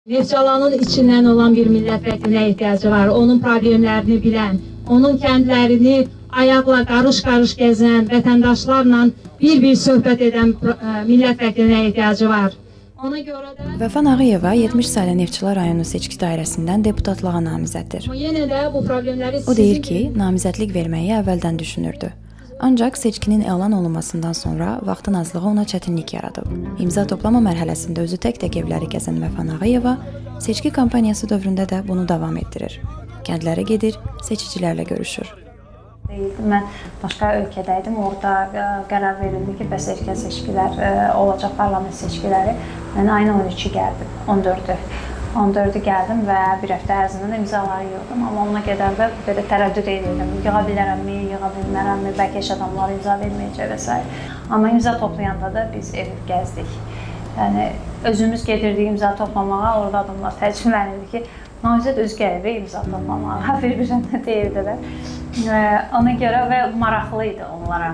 Neftçalanın içindən olan bir millət vəkilinə ehtiyacı var. Onun problemlərini bilən, onun kəndlərini ayaqla qarış-qarış gəzən, vətəndaşlarla bir-bir söhbət edən millət vəkilinə ehtiyacı var. Ona görə də Vəfa Nağıyeva 70 saylı Neftçala rayonu seçki dairəsindən deputatlığa namizəddir. Yenə də bu problemləri O deyir ki, namizədlik verməyi əvvəldən düşünürdü. Ancaq seçkinin elan olunmasından sonra vaxtın azlığı ona çətinlik yaradıb. İmza toplama mərhələsində özü tək-tək evləri gəzən Vəfa Nağıyeva seçki kampaniyası dövründə də bunu davam etdirir. Kəndlərə gedir, seçicilərlə görüşür. Mən başqa ölkədəydim, orada qərar verildi ki, bəs erkən seçkilər olacaq, parlament seçkiləri. Mən ayın 13-ü gəldim, 14-ü gəldim və bir həftə ərzində imzaları yığdım. Amma ona qədər də belə tərəddüd edirdim, yığa bilərəmmi, yığa bilmərəmmi, bəlkə heç adamlar imza verməyəcək və s. Amma imza toplayanda da biz ev gəzdik. Yəni, özümüz gedirdik imza toplamağa, orada adamlar təcrübələnirdi ki, namizəd öz gəlir imza toplamağa, bir-birdən də deyirdilər. Ona görə və maraqlı idi onlara.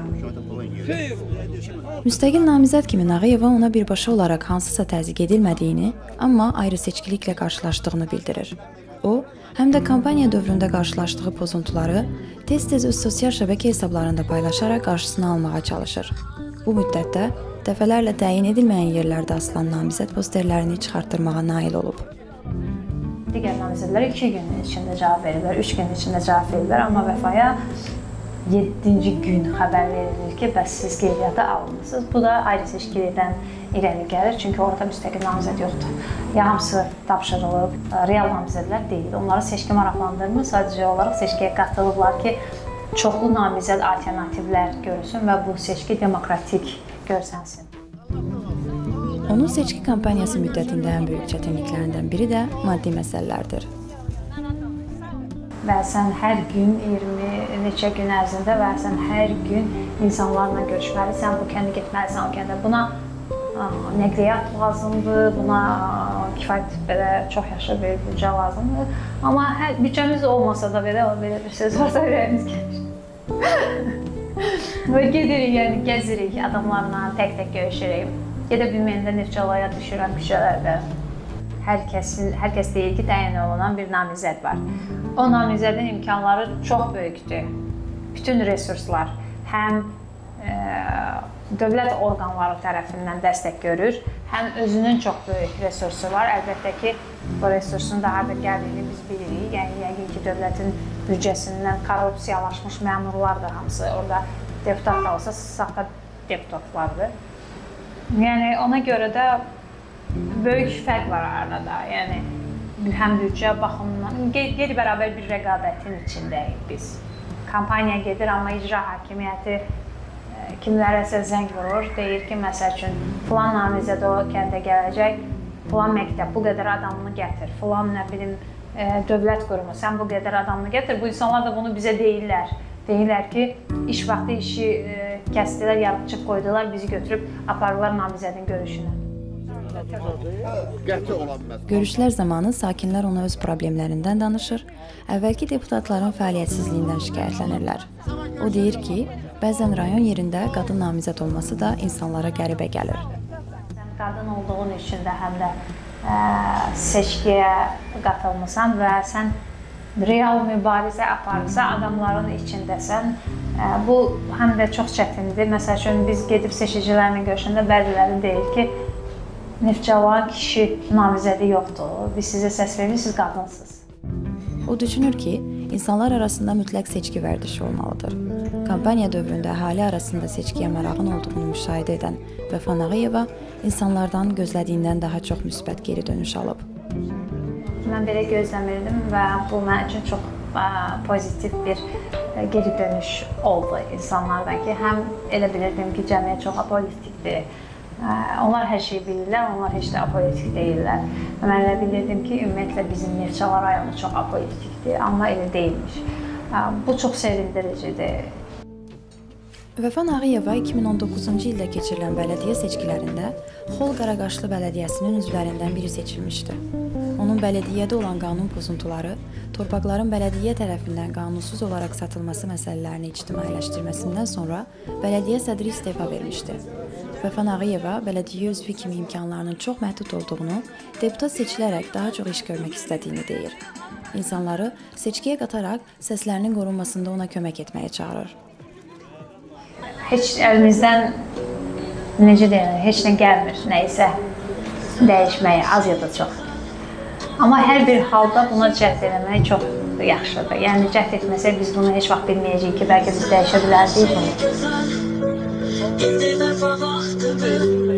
Müstəqil namizəd kimi Nağıyeva ona birbaşa olaraq hansısa təzyiq edilmədiyini, amma ayrı seçkiliklə qarşılaşdığını bildirir. O, həm də kampaniya dövründə qarşılaşdığı pozuntuları tez-tez öz sosial şəbəkə hesablarında paylaşaraq qarşısını almağa çalışır. Bu müddətdə dəfələrlə təyin edilməyən yerlərdə asılan namizəd posterlərini çıxartdırmağa nail olub. Digər namizədlər 2 günün içində cavab verirlər, 3 günün içində cavab verirlər, amma Vəfaya 7-ci gün xəbər verilir ki, bəs siz qeydiyyata alınmışsınız. Bu da ayrı seçkilikdən irəli gəlir, çünki orada müstəqil namizəd yoxdur. Ya hamısı tapşırılıb, real namizədlər deyil. Onları seçki maraqlandırmır, sadəcə olaraq seçkiyə qatılıblar ki, çoxlu namizəd alternativlər görülsün və bu seçki demokratik görsənsin. Onun seçki kampaniyası müddətində ən böyük çətinliklərindən biri də maddi məsələlərdir. Və sən hər gün 20 neçə gün ərzində və sən hər gün insanlarla görüşməlisən, bu kəndə getməlisən, o kəndə. Buna nəqliyyat lazımdır, buna kifayət belə çox yaşlı bir büdcə lazımdır. Amma büdcəmiz olmasa da belə bir söz varsa ürəyimiz gəlir. Və gedirik, yəni gəzirik, adamlarla tək-tək görüşürük. Gedə bilməyəndə Neftçalaya düşürəm küçələrdə. Hər kəs deyir ki, təyin olunan bir namizəd var. O namizədin imkanları çox böyükdür. Bütün resurslar həm dövlət orqanları tərəfindən dəstək görür, həm özünün çox böyük resursu var. Əlbəttə ki, bu resursun da harada gəldiyini biz bilirik. Yəni, yəqin ki, dövlətin büdcəsindən korrupsiyalaşmış məmurlar da hamısı orada deputat da olsa, saxta deputatlardır. Yəni, ona görə də böyük fərq var arada. Yəni, həm büdcə baxımından, qeyri-bərabər bir rəqabətin içindəyik biz. Kampaniya gedir, amma icra hakimiyyəti kimlərəsə zəng vurur, deyir ki, məsəl üçün, filan namizəd o kəndə gələcək, filan məktəb, bu qədər adamını gətir, filan nə bilim, dövlət qurumu, sən bu qədər adamını gətir. Bu insanlar da bunu bizə deyirlər. Deyirlər ki, iş vaxtı işi kəsdilər, yarıqçıq qoydular, bizi götürüb aparırlar namizədin görüşünə. Görüşlər zamanı sakinlər ona öz problemlərindən danışır, əvvəlki deputatların fəaliyyətsizliyindən şikayətlənirlər. O deyir ki, bəzən rayon yerində qadın namizəd olması da insanlara qəribə gəlir. Qadın olduğun üçün də həm də seçkiyə qatılmısan və sən real mübarizə aparırsa, adamların içindəsən. Bu həm də çox çətindir. Məsəl üçün, biz gedib seçicilərlə görüşəndə bəziləri deyir ki, Neftçala kişi namizədi yoxdur, biz sizə səs veririk, siz qadınsınız. O düşünür ki, insanlar arasında mütləq seçki vərdişi olmalıdır. Kampaniya dövründə əhali arasında seçkiyə marağın olduğunu müşahidə edən Vəfa Nağıyeva insanlardan gözlədiyindən daha çox müsbət geri dönüş alıb. Mən belə gözləmirdim və bu mənim üçün çox pozitiv bir geri dönüş oldu insanlardan ki, həm elə bilirdim ki, cəmiyyət çox apolitikdir. Onlar hər şeyi bilirlər, onlar heç də apolitik deyirlər. Mən elə bilirdim ki, ümumiyyətlə bizim Neftçala rayonu çox apolitikdir, amma elə deyilmiş. Bu çox sevindiricidir. Vəfa Nağıyeva 2019-cu ildə keçirilən bələdiyyə seçkilərində Xol Qaraqaşlı bələdiyyəsinin üzvlərindən biri seçilmişdi. Onun bələdiyyədə olan qanun pozuntuları, torpaqların bələdiyyə tərəfindən qanunsuz olaraq satılması məsələlərini ictimailəşdirməsindən sonra bələdiyyə sədri istefa vermişdi. Vəfa Nağıyeva bələdiyyə üzvü kimi imkanlarının çox məhdud olduğunu, deputat seçilərək daha çox iş görmək istədiyini deyir. İnsanları seçkiyə qataraq səslərinin qorunmasında ona kömək etməyə çağırır. Heç əlimizdən necə deyirlər, heç nə gəlmir, nəyisə dəyişməyə, az ya da çox. Amma hər bir halda buna cəhd eləmək çox yaxşıdır. Yəni cəhd etməsək biz bunu heç vaxt bilməyəcəyik ki, bəlkə biz dəyişə bilərdik bunu.